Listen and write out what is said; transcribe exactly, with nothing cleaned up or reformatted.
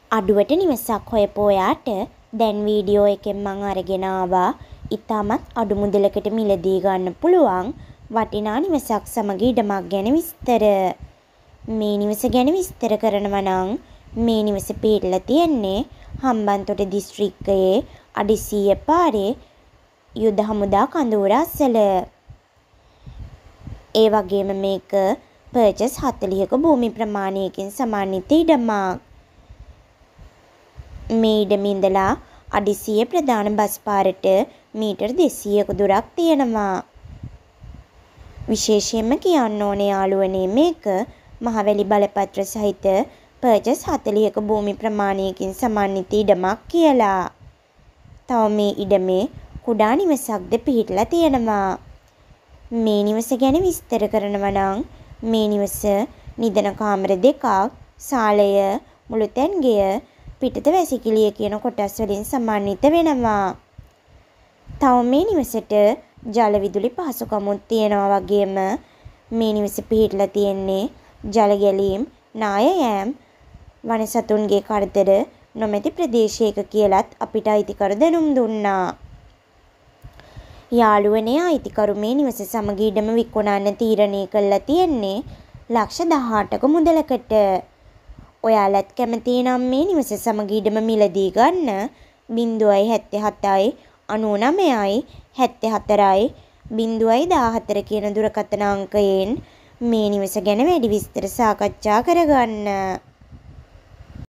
අඩුවට නිවසක් හොයපු ඔයාට දැන් වීඩියෝ එකෙන් මම අරගෙන ආවා ඉතාමත් අඩු මුදලකට මිලදී ගන්න පුළුවන් වටිනා නිවසක් සමග ඉඩමක් ගැන විස්තර. මේ නිවස ගැන විස්තර කරනවා නම් මේ නිවස පිහිටලා තියෙන්නේ හම්බන්තොට දිස්ත්‍රික්කයේ අඩිසිය පාරේ යුද හමුදා කඳවුර අසල. ඒ වගේම මේක පර්චස් හතළිහක භූමි ප්‍රමාණයකින් සමන්විත ඉඩමක්. මේ ඉඩම ඉඳලා අඩිසිය ප්‍රධාන බස් පාරට මීටර් දෙසීයක දුරක් තියෙනවා. විශේෂයෙන්ම කියන්න ඕනේ යාළුවනේ මේක මහවැලි බලපත්‍ර සහිත පර්චස් හතළිහක භූමි ප්‍රමාණයකින් සමන්විත ඉඩමක් කියලා. තව මේ ඉඩමේ කුඩා නිවසක්ද පිහිටලා තියෙනවා. මේ නිවස ගැන විස්තර කරනවා නම් මේ නිවස නිදන කාමර දෙකක්, සාලය, මුළුතැන් ගෙය, පිටත වැසිකිළිය කියන කොටස් වලින් සමන්විත වෙනවා. තව මේ නිවසට ජල විදුලි පහසුකමුත් තියෙනවා වගේම මේ නිවස පිහිටලා තියෙන්නේ ජල ගැලීම්, නාය යෑම්, වනසතුන්ගේ කරදර නොමැති ප්‍රදේශයක කියලත් අපිට අයිතිකරු දැනුම් දුන්නා. යාළුවනේ අයිතිකරු මේ නිවස සමග ඉඩම විකුණන්න තීරණය කළා තියෙන්නේ ලක්ෂ දහඅටක මුදලකට. ඔයාලත් කැමති නම් මේ නිවස සමග ඉඩම මිලදී ගන්න ज़ीरो सात सात नौ नौ सात चार ज़ीरो දාහතර කියන දුරකථන අංකයෙන් මේ නිවස ගැන වැඩි විස්තර සාකච්ඡා කරගන්න.